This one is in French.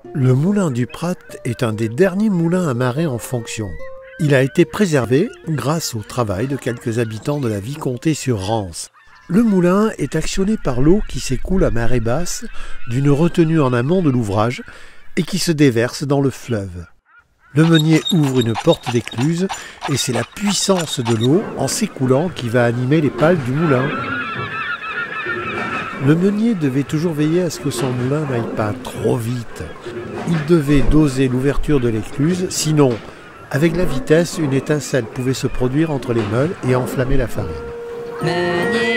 Le moulin du Prat est un des derniers moulins à marée en fonction. Il a été préservé grâce au travail de quelques habitants de la vicomté sur Rance. Le moulin est actionné par l'eau qui s'écoule à marée basse d'une retenue en amont de l'ouvrage et qui se déverse dans le fleuve. Le meunier ouvre une porte d'écluse et c'est la puissance de l'eau en s'écoulant qui va animer les pales du moulin. Le meunier devait toujours veiller à ce que son moulin n'aille pas trop vite. Il devait doser l'ouverture de l'écluse, sinon, avec la vitesse, une étincelle pouvait se produire entre les meules et enflammer la farine. Meunier